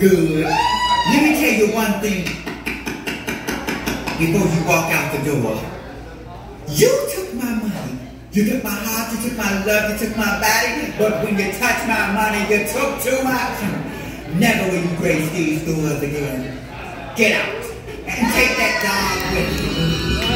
good. Let me tell you one thing before you walk out the door. You took my money. You took my heart, you took my love, you took my body. But when you touched my money, you took too much. Never will you grace these doors again. Get out and take that dog with you.